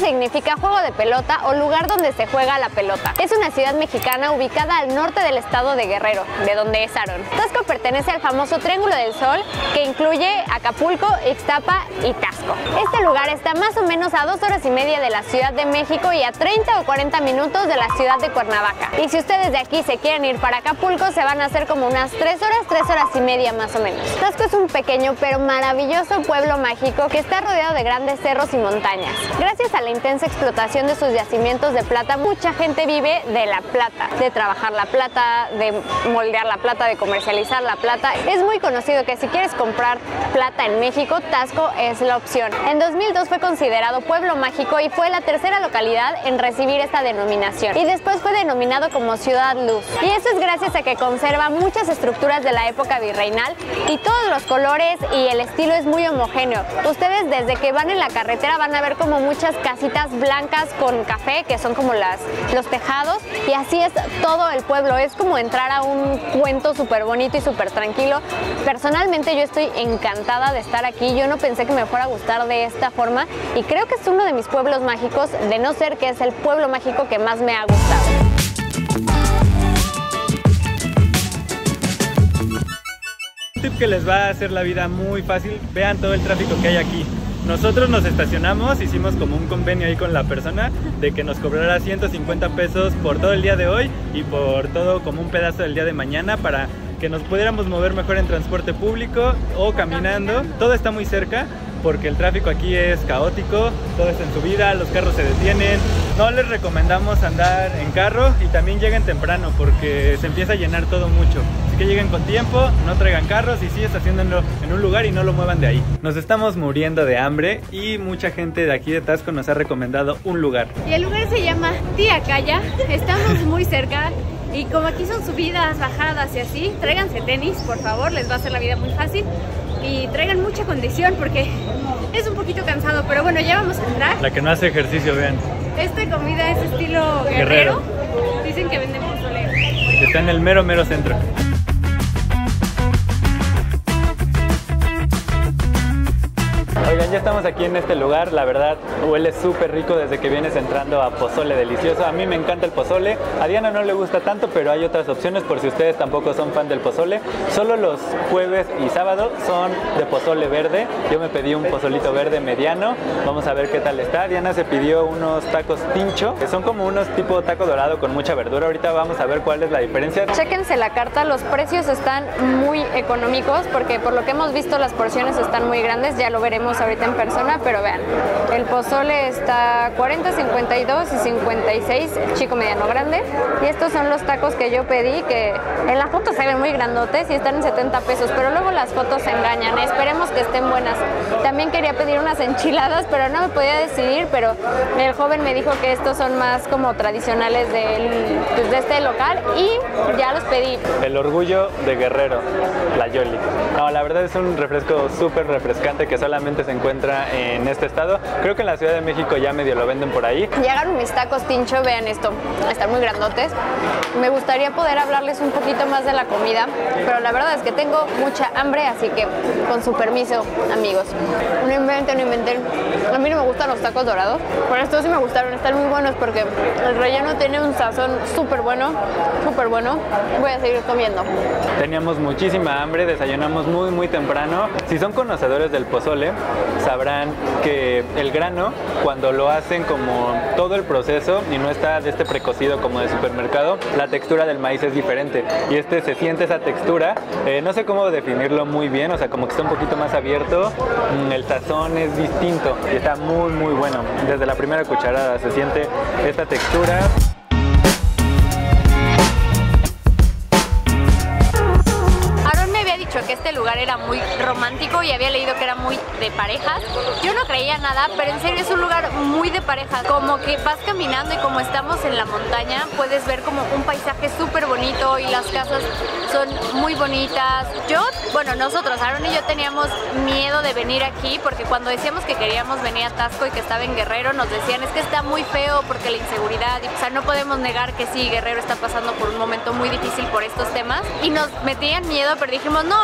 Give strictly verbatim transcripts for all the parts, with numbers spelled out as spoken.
significa juego de pelota o lugar donde se juega la pelota. Es una ciudad mexicana ubicada al norte del estado de Guerrero, de donde es Aarón. Tasco pertenece al famoso Triángulo del Sol, que incluye Acapulco, Ixtapa y Tasco. Este lugar está más o menos a dos horas y media de la Ciudad de México y a treinta o cuarenta minutos de la ciudad de Cuernavaca. Y si ustedes de aquí se quieren ir para Acapulco, se van a hacer como unas tres horas, tres horas y media más o menos. Tasco es un pequeño pero maravilloso pueblo mágico que está rodeado de grandes cerros y montañas. Gracias a la intensa explotación de sus yacimientos de plata, mucha gente vive de la plata, de trabajar la plata, de moldear la plata, de comercializar la plata. Es muy conocido que si quieres comprar plata en México, Tasco es la opción. En dos mil dos fue considerado pueblo mágico y fue la tercera localidad en recibir esta denominación. Y después fue denominado como Ciudad Luz. Y eso es gracias a que conserva muchas estructuras de la época virreinal y todos los colores y el estilo es muy homogéneo. Ustedes desde que van en la carretera van a ver como muchas casitas blancas con café, que son como las, los tejados, y así es todo el pueblo. Es como entrar a un cuento súper bonito y súper tranquilo. Personalmente yo estoy encantada de estar aquí. Yo no pensé que me fuera a gustar de esta forma y creo que es uno de mis pueblos mágicos, de no ser que es el pueblo mágico que más me ha gustado. Un tip que les va a hacer la vida muy fácil: vean todo el tráfico que hay aquí. Nosotros nos estacionamos, hicimos como un convenio ahí con la persona de que nos cobrara ciento cincuenta pesos por todo el día de hoy y por todo como un pedazo del día de mañana para que nos pudiéramos mover mejor en transporte público o caminando. Todo está muy cerca porque el tráfico aquí es caótico, todo está en subida, los carros se detienen. No les recomendamos andar en carro y también lleguen temprano porque se empieza a llenar todo mucho. Así que lleguen con tiempo, no traigan carros y sí estaciónenlo en un lugar y no lo muevan de ahí. Nos estamos muriendo de hambre y mucha gente de aquí de Tasco nos ha recomendado un lugar. Y el lugar se llama Tía Calla, estamos muy cerca. Y como aquí son subidas, bajadas y así, tráiganse tenis, por favor, les va a hacer la vida muy fácil. Y traigan mucha condición porque es un poquito cansado, pero bueno, ya vamos a entrar. La que no hace ejercicio, vean. Esta comida es estilo guerrero. guerrero. Dicen que venden pozole. Está en el mero, mero centro. Oigan, ya estamos aquí en este lugar, la verdad huele súper rico desde que vienes entrando a pozole delicioso. A mí me encanta el pozole, a Diana no le gusta tanto, pero hay otras opciones por si ustedes tampoco son fan del pozole. Solo los jueves y sábado son de pozole verde. Yo me pedí un pozolito verde mediano, vamos a ver qué tal está. Diana se pidió unos tacos tincho, que son como unos tipo taco dorado con mucha verdura. Ahorita vamos a ver cuál es la diferencia. Chéquense la carta, los precios están muy económicos porque por lo que hemos visto las porciones están muy grandes, ya lo veremos ahorita en persona, pero vean, el pozole está cuarenta, cincuenta y dos y cincuenta y seis, chico, mediano, grande, y estos son los tacos que yo pedí, que en la foto se ven muy grandotes y están en setenta pesos, pero luego las fotos se engañan. Esperemos que estén buenas. También quería pedir unas enchiladas, pero no me podía decidir, pero el joven me dijo que estos son más como tradicionales del, pues, de este local y ya los pedí. El orgullo de Guerrero, la Yoli. No, la verdad es un refresco súper refrescante que solamente se encuentra en este estado. Creo que en la Ciudad de México ya medio lo venden por ahí. Llegaron mis tacos tincho, vean esto, están muy grandotes. Me gustaría poder hablarles un poquito más de la comida, pero la verdad es que tengo mucha hambre, así que con su permiso, amigos. No inventen, no inventen. A mí no me gustan los tacos dorados, pero estos sí me gustaron, están muy buenos porque el relleno tiene un sazón súper bueno, súper bueno. Voy a seguir comiendo. Teníamos muchísima hambre, desayunamos muy muy temprano. Si son conocedores del pozole, sabrán que el grano, cuando lo hacen como todo el proceso y no está de este precocido como de supermercado, la textura del maíz es diferente y este se siente esa textura. Eh, no sé cómo definirlo muy bien, o sea, como que está un poquito más abierto, el sazón es distinto y está muy muy bueno. Desde la primera cucharada se siente esta textura. Que este lugar era muy romántico y había leído que era muy de parejas. Yo no creía nada, pero en serio es un lugar muy de parejas. Como que vas caminando y como estamos en la montaña, puedes ver como un paisaje súper bonito y las casas son muy bonitas. Yo, bueno, nosotros, Aarón y yo teníamos miedo de venir aquí porque cuando decíamos que queríamos venir a Tasco y que estaba en Guerrero, nos decían es que está muy feo porque la inseguridad, y, o sea, no podemos negar que sí, Guerrero está pasando por un momento muy difícil por estos temas y nos metían miedo, pero dijimos no, pues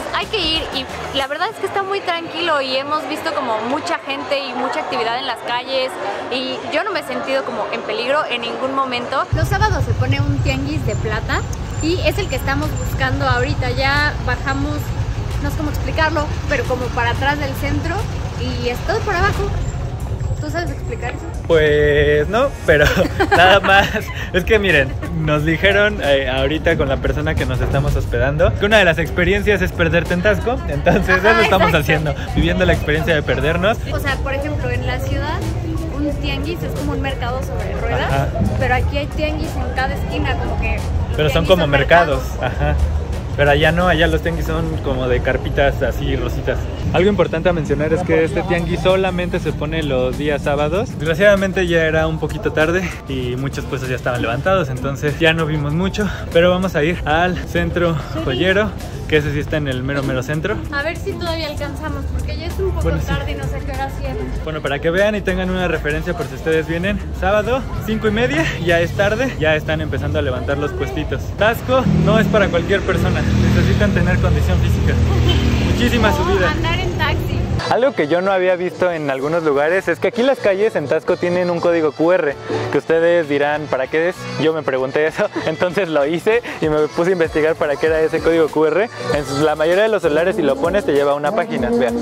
Entonces hay que ir y la verdad es que está muy tranquilo y hemos visto como mucha gente y mucha actividad en las calles y yo no me he sentido como en peligro en ningún momento. Los sábados se pone un tianguis de plata y es el que estamos buscando ahorita. Ya bajamos, no sé cómo explicarlo, pero como para atrás del centro y es todo por abajo. ¿Tú sabes explicar eso? Pues no, pero nada más. Es que miren, nos dijeron eh, ahorita con la persona que nos estamos hospedando que una de las experiencias es perderte en Taxco. Entonces Ajá, eso estamos exacto. haciendo, viviendo la experiencia de perdernos. O sea, por ejemplo, en la ciudad un tianguis es como un mercado sobre ruedas, Ajá. pero aquí hay tianguis en cada esquina, como que... Pero son tianguis como mercados, ajá. Pero allá no, allá los tianguis son como de carpitas así rositas. Algo importante a mencionar es que este tianguis solamente se pone los días sábados. Desgraciadamente ya era un poquito tarde y muchos puestos ya estaban levantados, entonces ya no vimos mucho. Pero vamos a ir al centro joyero, que ese sí está en el mero mero centro. A ver si todavía alcanzamos, porque ya es un poco Bueno, sí. tarde y no sé qué hora cierran. Bueno, para que vean y tengan una referencia por si ustedes vienen, sábado, cinco y media, ya es tarde, ya están empezando a levantar los puestitos. Taxco no es para cualquier persona, necesitan tener condición física. Muchísima No, subida. andar en taxi. Algo que yo no había visto en algunos lugares es que aquí las calles en Taxco tienen un código cu erre, que ustedes dirán, ¿para qué es? Yo me pregunté eso, entonces lo hice y me puse a investigar para qué era ese código cu erre. En la mayoría de los celulares, si lo pones, te lleva a una página. Vean,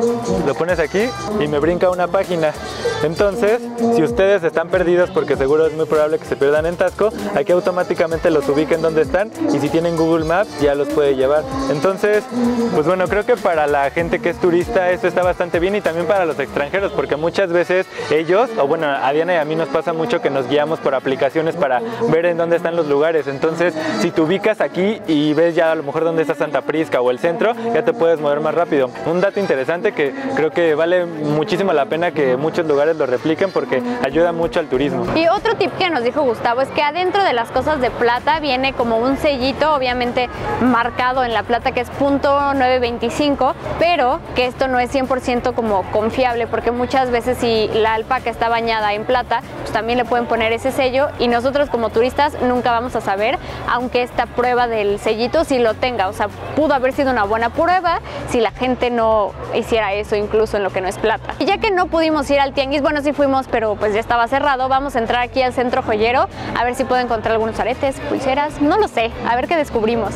lo pones aquí y me brinca a una página. Entonces, si ustedes están perdidos, porque seguro es muy probable que se pierdan en Taxco, aquí automáticamente los ubiquen donde están y si tienen Google Maps ya los puede llevar. Entonces, pues bueno, creo que para la gente que es turista esto está bastante bien y también para los extranjeros, porque muchas veces ellos, o bueno, a Diana y a mí nos pasa mucho que nos guiamos por aplicaciones para ver en dónde están los lugares. Entonces, si te ubicas aquí y ves ya a lo mejor dónde está Santa Prisca o el centro, ya te puedes mover más rápido. Un dato interesante que creo que vale muchísimo la pena que muchos lugares lo repliquen porque ayuda mucho al turismo. Y otro tip que nos dijo Gustavo es que adentro de las cosas de plata viene como un sellito, obviamente marcado en la plata, que es punto novecientos veinticinco, pero que esto no es cien por ciento como confiable, porque muchas veces si la alpaca está bañada en plata, pues también le pueden poner ese sello y nosotros como turistas nunca vamos a saber, aunque esta prueba del sellito sí lo tenga. O sea, pudo haber sido una buena prueba si la gente no hiciera eso incluso en lo que no es plata. Y ya que no pudimos ir al tianguis, bueno, sí fuimos, pero pues ya estaba cerrado, vamos a entrar aquí al centro joyero a ver si puedo encontrar algunos aretes, pulseras, no lo sé, a ver qué descubrimos.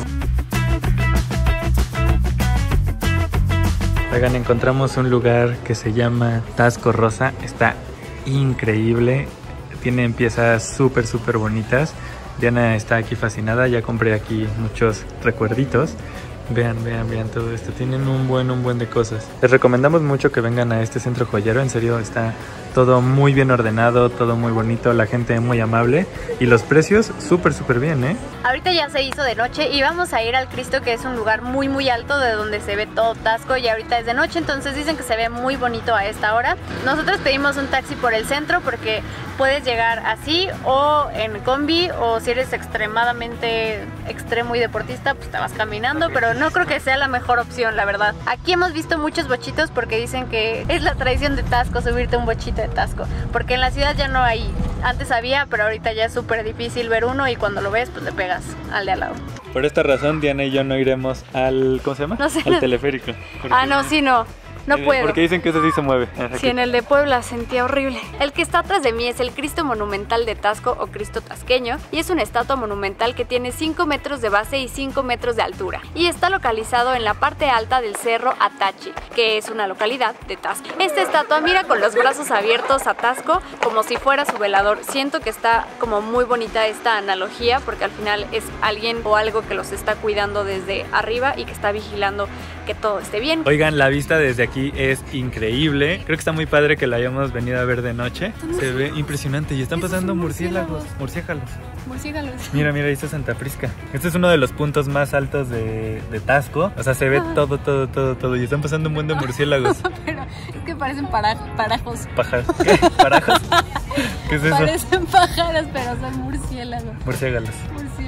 Oigan, encontramos un lugar que se llama Taxco Rosa, está increíble, tienen piezas súper súper bonitas. Diana está aquí fascinada, ya compré aquí muchos recuerditos. Vean, vean, vean todo esto, tienen un buen, un buen de cosas. Les recomendamos mucho que vengan a este centro joyero, en serio está todo muy bien ordenado, todo muy bonito, la gente muy amable y los precios súper súper bien, ¿eh? Ahorita ya se hizo de noche y vamos a ir al Cristo, que es un lugar muy muy alto de donde se ve todo Taxco, y ahorita es de noche, entonces dicen que se ve muy bonito a esta hora. Nosotros pedimos un taxi por el centro porque puedes llegar así o en combi, o si eres extremadamente extremo y deportista pues te vas caminando, pero no creo que sea la mejor opción, la verdad. Aquí hemos visto muchos bochitos porque dicen que es la tradición de Taxco subirte a un bochito de Taxco, porque en la ciudad ya no hay. Antes había, pero ahorita ya es súper difícil ver uno y cuando lo ves pues le pegas al de al lado. Por esta razón Diana y yo no iremos al, ¿cómo se llama? No sé. Al teleférico. Ah, no, sí, no. No Eh, puedo. Porque dicen que ese sí se mueve. Sí, en el de Puebla sentía horrible. El que está atrás de mí es el Cristo Monumental de Taxco o Cristo Tasqueño, y es una estatua monumental que tiene cinco metros de base y cinco metros de altura, y está localizado en la parte alta del cerro Atachi, que es una localidad de Taxco. Esta estatua mira con los brazos abiertos a Taxco como si fuera su velador. Siento que está como muy bonita esta analogía, porque al final es alguien o algo que los está cuidando desde arriba y que está vigilando que todo esté bien. Oigan, la vista desde aquí es increíble. Creo que está muy padre que la hayamos venido a ver de noche. Se ve impresionante y están pasando murciélagos. Murciélagos. Murciélagos. Mira, mira, ahí está Santa Prisca. Este es uno de los puntos más altos de, de Taxco. O sea, se ve todo, todo, todo, todo. Y están pasando un buen de murciélagos. Pero es que parecen para, parajos. Pájaros. ¿Qué? ¿Parajos? ¿Qué es eso? Parecen pájaros, pero son murciélagos. Murciélagos. Murciélagos.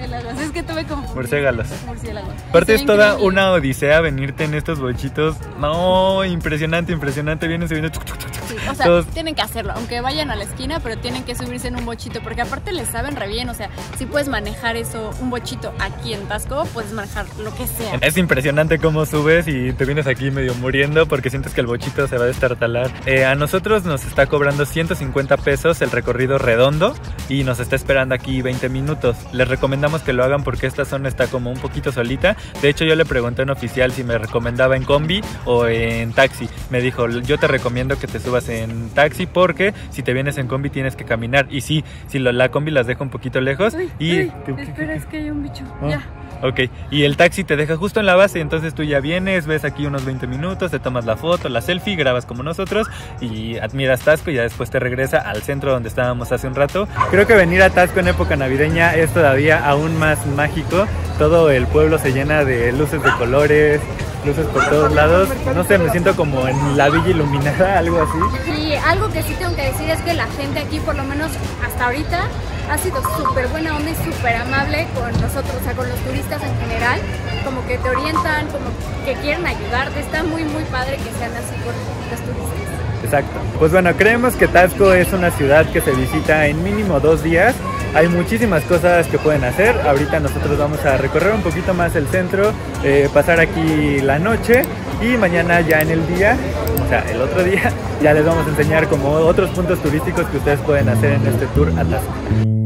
Murciélagos, es que tuve como... Murciélagos. Murciélagos. Aparte es toda increíble. una odisea venirte en estos bochitos. No, impresionante, impresionante. Vienen subiendo. Sí, o sea, Todos... tienen que hacerlo, aunque vayan a la esquina, pero tienen que subirse en un bochito, porque aparte les saben re bien, o sea, si puedes manejar eso, un bochito aquí en Taxco, puedes manejar lo que sea. Es impresionante cómo subes y te vienes aquí medio muriendo porque sientes que el bochito se va a destartalar. Eh, a nosotros nos está cobrando ciento cincuenta pesos el recorrido redondo y nos está esperando aquí veinte minutos. Les recomendamos que lo hagan porque esta zona está como un poquito solita. De hecho, yo le pregunté a un oficial si me recomendaba en combi o en taxi. Me dijo, yo te recomiendo que te subas en taxi porque si te vienes en combi tienes que caminar. Y sí, si lo, la combi las deja un poquito lejos. Uy, y uy, espera, es que hay un bicho. Oh. Ya. Ok, y el taxi te deja justo en la base, entonces tú ya vienes, ves aquí unos veinte minutos, te tomas la foto, la selfie, grabas como nosotros y admiras Taxco y ya después te regresa al centro donde estábamos hace un rato. Creo que venir a Taxco en época navideña es todavía aún más mágico. Todo el pueblo se llena de luces de colores, luces por todos lados. No sé, me siento como en la villa iluminada, algo así. Y algo que sí tengo que decir es que la gente aquí, por lo menos hasta ahorita, ha sido súper buena onda y súper amable con nosotros, o sea, con los turistas en general, como que te orientan, como que quieren ayudarte. Está muy muy padre que sean así con los turistas. Exacto. Pues bueno, creemos que Taxco es una ciudad que se visita en mínimo dos días. Hay muchísimas cosas que pueden hacer. Ahorita nosotros vamos a recorrer un poquito más el centro, eh, pasar aquí la noche y mañana ya en el día, o sea, el otro día, ya les vamos a enseñar como otros puntos turísticos que ustedes pueden hacer en este tour a Taxco.